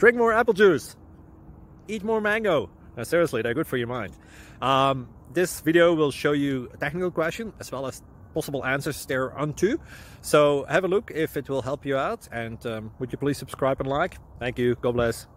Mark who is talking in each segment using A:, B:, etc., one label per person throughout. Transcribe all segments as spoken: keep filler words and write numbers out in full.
A: drink more apple juice, eat more mango. No, seriously, they're good for your mind. Um, this video will show you a technical question as well as possible answers thereunto. So have a look if it will help you out, and um, would you please subscribe and like? Thank you. God bless.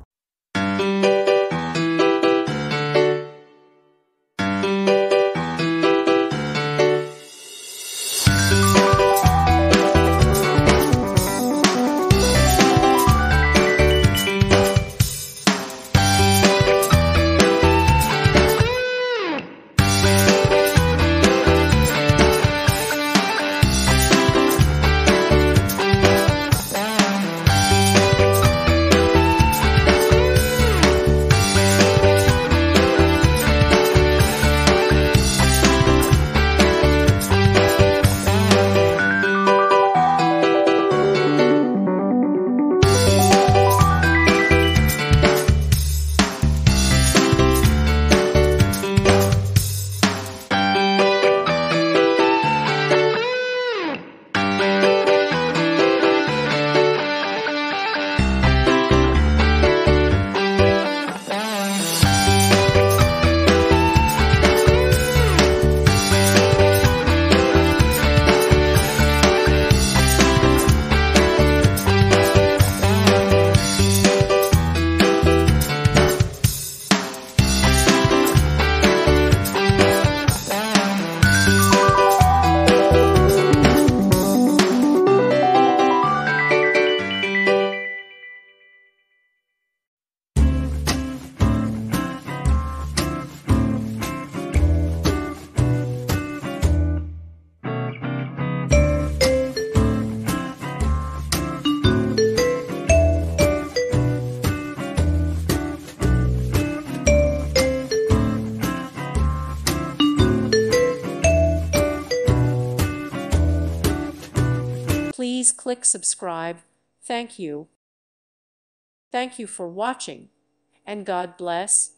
B: Please click subscribe. Thank you. Thank you for watching, and God bless.